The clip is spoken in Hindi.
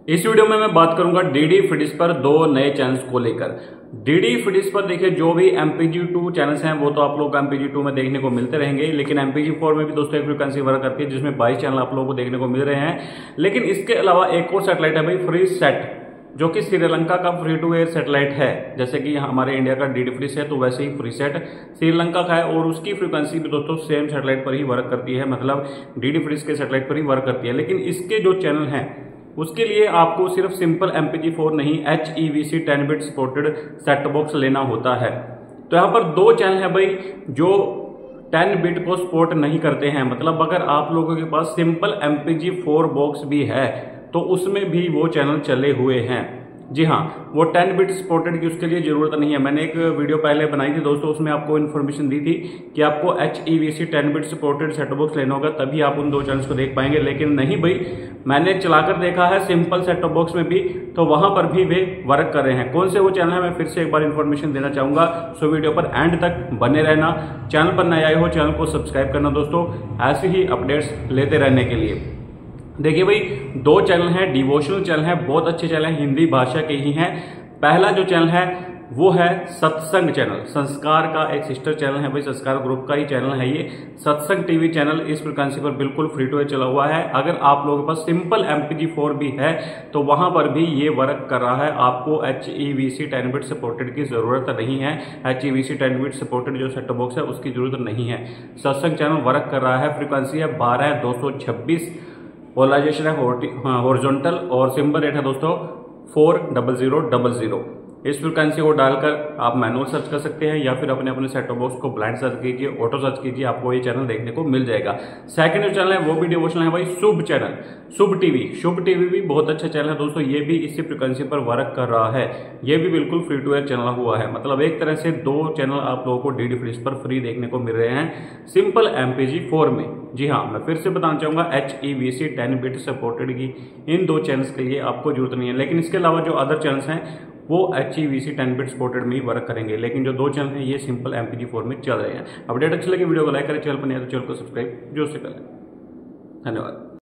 इस वीडियो में मैं बात करूंगा डीडी फिडिश पर दो नए चैनल्स को लेकर। डीडी फिडिश पर देखिए जो भी MPG2 चैनल्स हैं वो तो आप लोगों को MPG2 में देखने को मिलते रहेंगे, लेकिन MPG4 में भी दोस्तों एक फ्रीक्वेंसी वर्क करती है जिसमें 22 चैनल आप लोगों को देखने को मिल रहे हैं। लेकिन इसके अलावा एक और सैटेलाइट है भाई, फ्री सेट, जो कि श्रीलंका का फ्री टू एयर सैटेलाइट है। जैसे कि हमारे इंडिया का डीडी फिडिश है तो वैसे ही फ्री सेट श्रीलंका का है और उसकी फ्रीक्वेंसी भी दोस्तों सेम सैटेलाइट पर ही वर्क करती है, मतलब डीडी फिडिश के सैटेलाइट पर ही वर्क करती है। लेकिन इसके जो चैनल हैं उसके लिए आपको सिर्फ सिंपल MPG4 नहीं HEVC 10 bit supported set box लेना होता है। तो यहाँ पर दो चैनल है भाई जो 10 बिट को सपोर्ट नहीं करते हैं, मतलब अगर आप लोगों के पास सिंपल MPG4 बॉक्स भी है तो उसमें भी वो चैनल चले हुए हैं। जी हाँ, वो 10 बिट सपोर्टेड की उसके लिए जरूरत नहीं है। मैंने एक वीडियो पहले बनाई थी दोस्तों, उसमें आपको इन्फॉर्मेशन दी थी कि आपको HEVC 10 bit supported set box लेना होगा तभी आप उन दो चैनल्स को देख पाएंगे। लेकिन नहीं भाई, मैंने चलाकर देखा है सिंपल सेट टॉप बॉक्स में भी, तो वहां पर भी वे वर्क कर रहे हैं। कौन से वो चैनल है मैं फिर से एक बार इन्फॉर्मेशन देना चाहूंगा, सो वीडियो पर एंड तक बने रहना। चैनल पर नए आए हो चैनल को सब्सक्राइब करना दोस्तों, ऐसे ही अपडेट्स लेते रहने के लिए। देखिए भाई, दो चैनल हैं, डिवोशनल चैनल है, बहुत अच्छे चैनल है, हिंदी भाषा के ही हैं। पहला जो चैनल है वो है सत्संग चैनल, संस्कार का एक सिस्टर चैनल है भाई, संस्कार ग्रुप का ही चैनल है ये। सत्संग टीवी चैनल इस फ्रीक्वेंसी पर बिल्कुल फ्री टू एयर चला हुआ है। अगर आप लोगों के पास सिंपल MPG4 भी है तो वहां पर भी ये वर्क कर रहा है। आपको HEVC 10 बिट सपोर्टेड की जरूरत नहीं है। HEVC 10 बिट सपोर्टेड जो सेट टॉप बॉक्स है उसकी जरूरत नहीं है। सत्संग चैनल वर्क कर रहा है, फ्रीक्वेंसी है 12226, पोलराइजेशन है हॉरिजॉन्टल और सिंबल रेट है दोस्तों 40000। इस फ्रीक्वेंसी को डालकर आप मैनुअल सर्च कर सकते हैं या फिर अपने अपने सेट टॉप बॉक्स को ब्लाइंड सर्च कीजिए, ऑटो सर्च कीजिए, आपको ये चैनल देखने को मिल जाएगा। सेकंड जो चैनल है वो भी डिवोशनल है भाई, शुभ चैनल, शुभ टीवी भी बहुत अच्छा चैनल है दोस्तों। ये भी इसी फ्रीक्वेंसी पर वर्क कर रहा है, ये भी बिल्कुल फ्री टू एयर चैनल हुआ है। मतलब एक तरह से दो चैनल आप लोगों को डीडी फिडिश पर फ्री देखने को मिल रहे हैं सिंपल MPG4 में। जी हाँ, मैं फिर से बताना चाहूंगा HEVC 10 बिट सपोर्टेड की इन दो चैनल्स के लिए आपको जरूरत नहीं है। लेकिन इसके अलावा जो अदर चैनल्स हैं वो HEVC 10 बिट सपोर्टेड में ही वर्क करेंगे। लेकिन जो दो चैनल हैं ये सिंपल MPG4 में चल रहे हैं। अपडेट अच्छी लगे वीडियो को लाइक करें, चैनल पर नहीं है तो चैनल को सब्सक्राइब जो से करें। धन्यवाद।